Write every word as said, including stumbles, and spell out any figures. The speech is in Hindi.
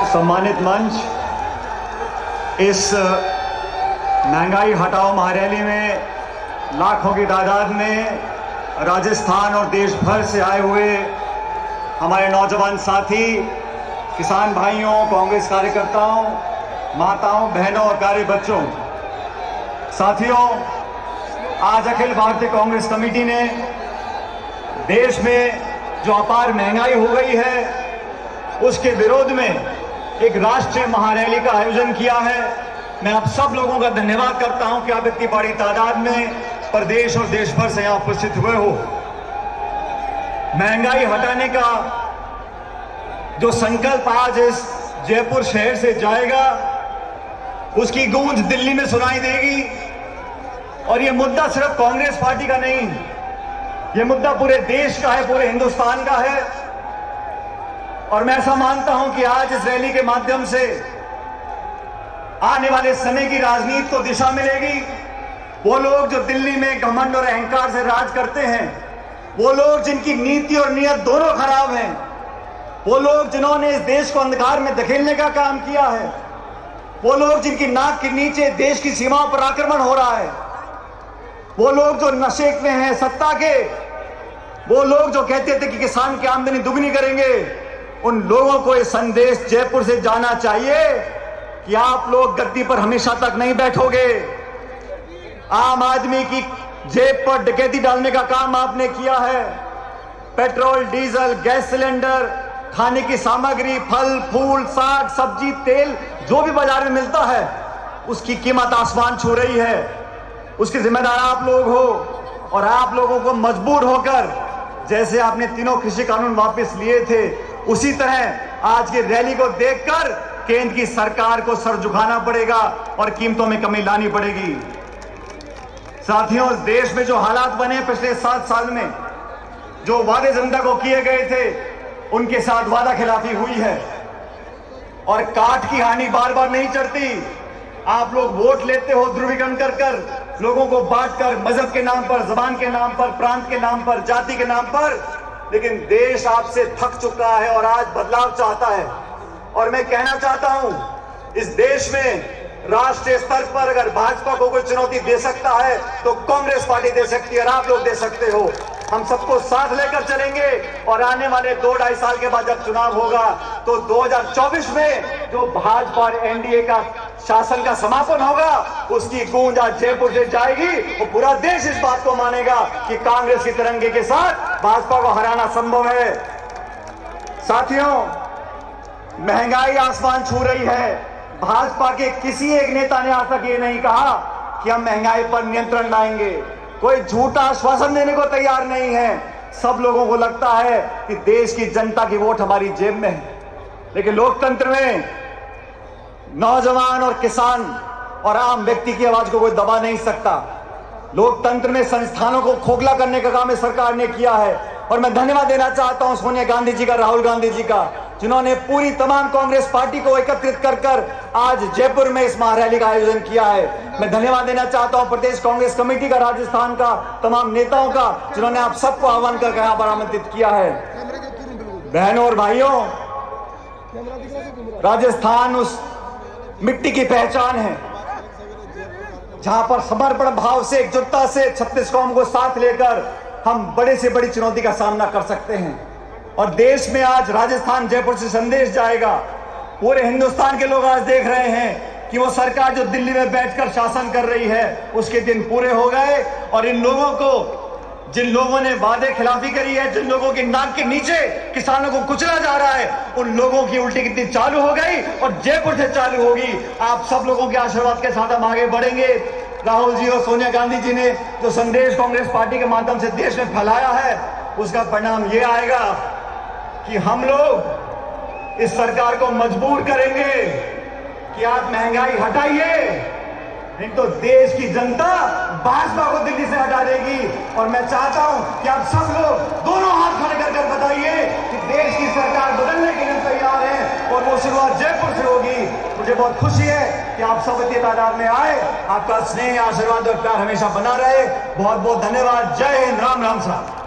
सम्मानित मंच, इस महंगाई हटाओ महारैली में लाखों की तादाद में राजस्थान और देश भर से आए हुए हमारे नौजवान साथी, किसान भाइयों, कांग्रेस कार्यकर्ताओं, माताओं, बहनों और प्यारे बच्चों, साथियों, आज अखिल भारतीय कांग्रेस कमेटी ने देश में जो अपार महंगाई हो गई है उसके विरोध में एक राष्ट्रीय महारैली का आयोजन किया है। मैं आप सब लोगों का धन्यवाद करता हूं कि आप इतनी बड़ी तादाद में प्रदेश और देश भर से यहां उपस्थित हुए हो। महंगाई हटाने का जो संकल्प आज इस जयपुर शहर से जाएगा उसकी गूंज दिल्ली में सुनाई देगी। और ये मुद्दा सिर्फ कांग्रेस पार्टी का नहीं, ये मुद्दा पूरे देश का है, पूरे हिंदुस्तान का है। और मैं ऐसा मानता हूं कि आज इस रैली के माध्यम से आने वाले समय की राजनीति को दिशा मिलेगी। वो लोग जो दिल्ली में घमंड और अहंकार से राज करते हैं, वो लोग जिनकी नीति और नियत दोनों खराब हैं, वो लोग जिन्होंने इस देश को अंधकार में धकेलने का काम किया है, वो लोग जिनकी नाक के नीचे देश की सीमाओं पर आक्रमण हो रहा है, वो लोग जो नशे में हैं सत्ता के, वो लोग जो कहते थे कि किसान की आमदनी दुगनी करेंगे, उन लोगों को ये संदेश जयपुर से जाना चाहिए कि आप लोग गद्दी पर हमेशा तक नहीं बैठोगे। आम आदमी की जेब पर डकैती डालने का काम आपने किया है। पेट्रोल, डीजल, गैस सिलेंडर, खाने की सामग्री, फल फूल, साग सब्जी, तेल जो भी बाजार में मिलता है उसकी कीमत आसमान छू रही है। उसके जिम्मेदार आप लोग हो और आप लोगों को मजबूर होकर, जैसे आपने तीनों कृषि कानून वापस लिए थे, उसी तरह आज की रैली को देखकर केंद्र की सरकार को सर झुकाना पड़ेगा और कीमतों में कमी लानी पड़ेगी। साथियों, इस देश में जो हालात बने पिछले सात साल में, जो वादे जनता को किए गए थे उनके साथ वादा खिलाफी हुई है। और काठ की हानि बार बार नहीं चढ़ती। आप लोग वोट लेते हो ध्रुवीकरण कर कर, लोगों को बांटकर, मजहब के नाम पर, जबान के नाम पर, प्रांत के नाम पर, जाति के नाम पर। लेकिन देश आपसे थक चुका है और आज बदलाव चाहता है। और मैं कहना चाहता हूं, इस देश में राष्ट्रीय स्तर पर अगर भाजपा को कोई चुनौती दे सकता है तो कांग्रेस पार्टी दे सकती है और आप लोग दे सकते हो। हम सबको साथ लेकर चलेंगे और आने वाले दो ढाई साल के बाद जब चुनाव होगा तो दो हज़ार चौबीस में जो भाजपा और एनडीए का शासन का समापन होगा उसकी गूंज आज जयपुर से जाएगी। वो पूरा देश इस बात को मानेगा कि कांग्रेस की तिरंगे के साथ भाजपा को हराना संभव है। साथियों, महंगाई आसमान छू रही है। भाजपा के किसी एक नेता ने आज तक ये नहीं कहा कि हम महंगाई पर नियंत्रण लाएंगे। कोई झूठा आश्वासन देने को तैयार नहीं है। सब लोगों को लगता है कि देश की जनता की वोट हमारी जेब में है। लेकिन लोकतंत्र में नौजवान और किसान और आम व्यक्ति की आवाज को कोई दबा नहीं सकता। लोकतंत्र में संस्थानों को खोखला करने का काम सरकार ने किया है। और मैं धन्यवाद देना चाहता हूं सोनिया गांधी जी का, राहुल गांधी जी का, जिन्होंने पूरी तमाम कांग्रेस पार्टी को एकत्रित कर कर आज जयपुर में इस महारैली का आयोजन किया है। मैं धन्यवाद देना चाहता हूं प्रदेश कांग्रेस कमेटी का, राजस्थान का, तमाम नेताओं का, जिन्होंने आप सबको आह्वान करके यहां पर आमंत्रित किया है। बहनों और भाइयों, राजस्थान उस मिट्टी की पहचान है जहां पर समर्पण भाव से, एकजुटता से छत्तीस कौम को साथ लेकर हम बड़े से बड़ी चुनौती का सामना कर सकते हैं। और देश में आज राजस्थान, जयपुर से संदेश जाएगा। पूरे हिंदुस्तान के लोग आज देख रहे हैं कि वो सरकार जो दिल्ली में बैठकर शासन कर रही है उसके दिन पूरे हो गए। और इन लोगों को, जिन लोगों ने वादे खिलाफी करी है, जिन लोगों की नाक के नीचे किसानों को कुचला जा रहा है, उन लोगों की उल्टी गिनती चालू हो गई और जयपुर से चालू होगी। आप सब लोगों के आशीर्वाद के साथ हम आगे बढ़ेंगे। राहुल जी और सोनिया गांधी जी ने जो संदेश कांग्रेस पार्टी के माध्यम से देश में फैलाया है उसका परिणाम ये आएगा कि हम लोग इस सरकार को मजबूर करेंगे कि आप महंगाई हटाइए, नहीं तो देश की जनता भाजपा को दिल्ली से हटा देगी। और मैं चाहता हूं कि आप सब लोग दोनों हाथ खड़े कर कर बताइए कि देश की सरकार बदलने के लिए तैयार है और वो शुरुआत जयपुर से होगी। मुझे बहुत खुशी है कि आप सब इतनी तादाद में आए। आपका स्नेह, आशीर्वाद और प्यार हमेशा बना रहे। बहुत बहुत धन्यवाद। जय हिंद। राम राम साहब।